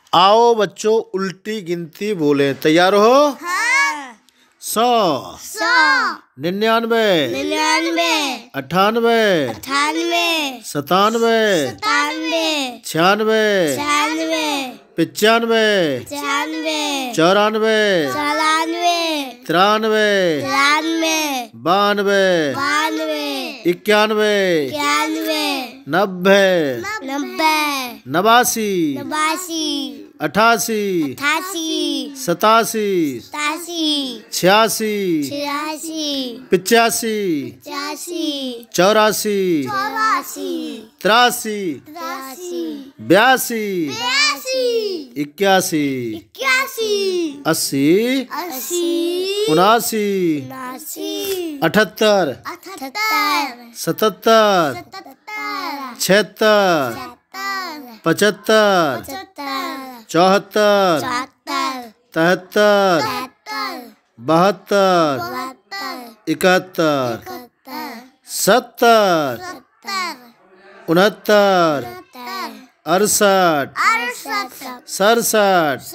आओ बच्चों उल्टी गिनती बोले। तैयार हो? हाँ। 100 99 99 98 98 97 97 96 96 95 95 94 94 93 93 92 92 91 91 90 90 89 89 88 88 87 87 86 86 85 85 84 84 83 83 82 82 81 81 80 80 79 79 78 78 77 76 75 74 73 72 71 70 69 68 67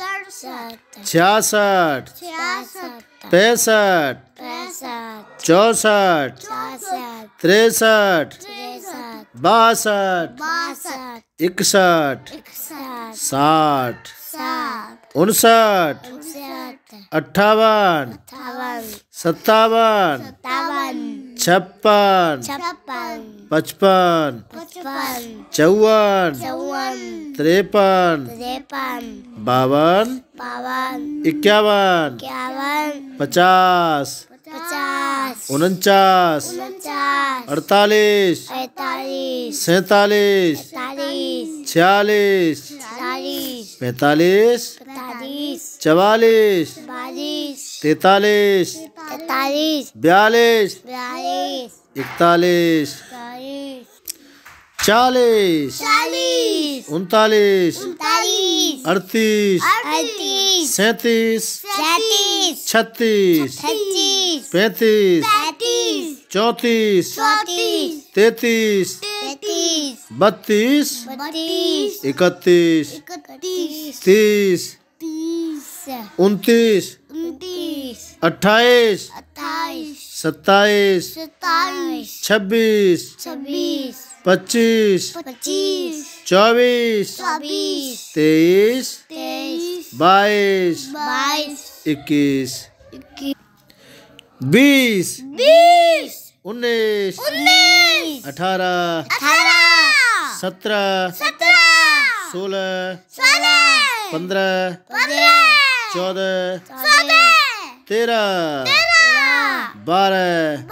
66 65 64 63 62 61 60 59 58 57 56 55 54 53 52 51 50 49 48 47 46 45 44 43 42 41 40 39 38 37 36 35 34 33 32 31 30 29 28 27 26 25 24 23 22 21 20 19 18 17 16 15 14 13 12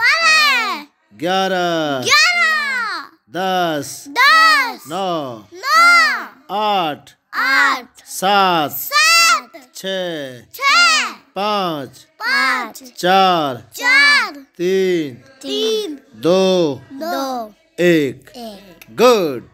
11 10 9 8 7 6 5 4 3 2 1 गुड।